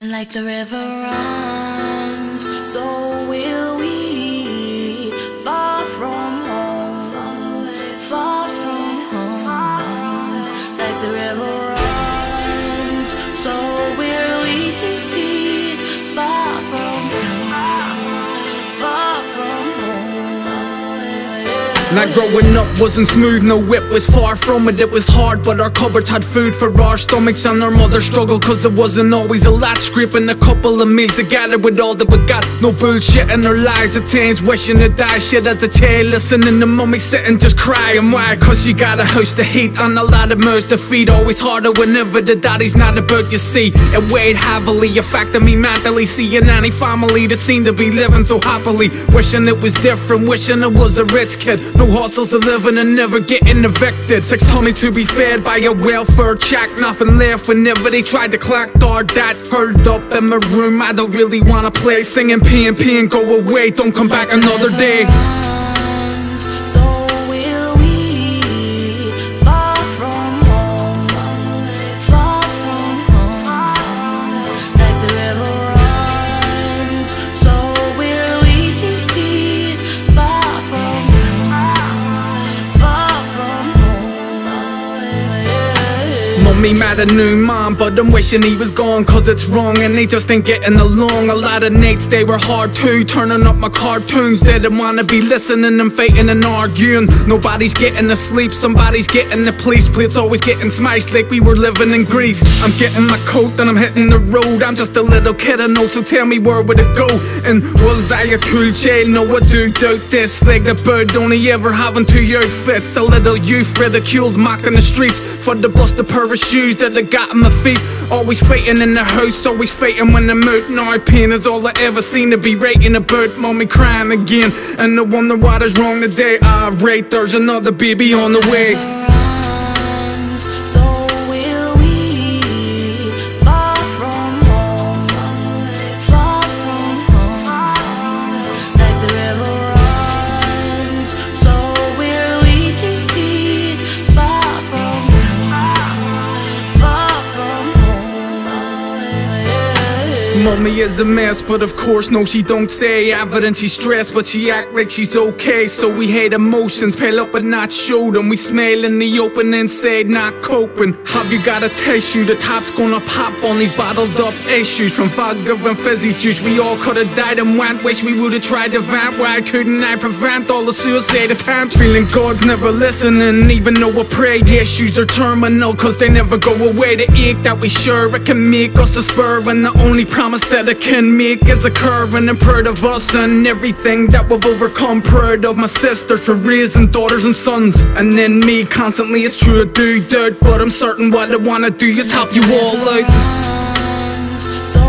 Like the river runs, so will we, far from home, far from home. Like the river runs, so will we, far from home, far from home. Yeah. Now growing up wasn't smooth, no whip was far from it. It was hard, but our cupboards had food for our stomachs, and our mother struggled cause it wasn't always a lot. Scraping a couple of meals together with all that we got. No bullshit in our lives at times, wishing to die. Shit as a child, listening to mummy sitting just crying. Why? Cause she got a house to heat and a lot of mouths to feed. Always harder whenever the daddy's not about, you see. It weighed heavily, affecting me mentally. Seeing any family that seemed to be living so happily, wishing it was different, wishing I was a rich kid. No hostels to live in and never getting evicted. 6 tummies to be fed by a welfare check. Nothing left whenever they tried to collect our debt. Curled up in my room, I don't really wanna play. Singing P&P and go away, don't come back another day. So will we, far from home, far from home. Like the river runs, so will we, far from home, far from home. Yeah. Mummy mad a new mom, but I'm wishing he was gone, cause it's wrong and they just ain't getting along. A lot of nights they were hard too, turning up my cartoons. They didn't wanna be listening and fighting and arguing. Nobody's getting to sleep, somebody's getting the police plates always getting smashed like we were living in Greece. I'm getting my coat and I'm hitting the road. I'm just a little kid, I know, so tell me where would it go? And was I a cool child? No, I do doubt this. Like the bird only ever having 2 outfits. A little youth ridiculed, mocking the streets for the busted pair of shoes that I got on my feet. Always fighting in the house, always fighting when I'm out. Now pain is all I ever seem to be writing about. Mommy crying again, and I wonder what is wrong today. Right, there's another baby on the way. So will we, far from home, far from home. Like the river runs, so will we, far from home, far from home. Yeah. Mummy is a mess, but of course no, she don't say. Evident she's stressed, but she act like she's okay. So we hate emotions, pale up but not show them. We smell in the open inside, not coping. Have you got a tissue? The top's gonna pop on these bottled up issues. From vodka and fizzy juice, we all could've died and went. Wish we would've tried to vent. Why couldn't I prevent all the suicide attempts? Feeling God's never listening, even though I pray. Issues are terminal, cause they never go away. The ache that we share, it can make us despair. And the only promise that I can make is occurring. I'm proud of us and everything that we've overcome. Proud of my sisters for raising daughters and sons. And then me constantly, it's true I do doubt, but I'm certain what I wanna do is help you all out. So